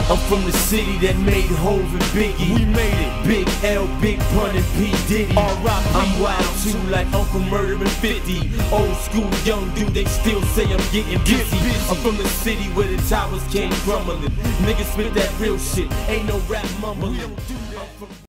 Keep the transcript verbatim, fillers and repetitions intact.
I'm from the city that made Hov and Biggie. We made it. Big L, Big Pun, and P. Diddy. R I P I'm wild too, like Uncle Murder and fifty. Old school young dude, they still say I'm getting busy. Get busy. I'm from the city where the towers came crumbling. Niggas spit that real shit, ain't no rap mumbling.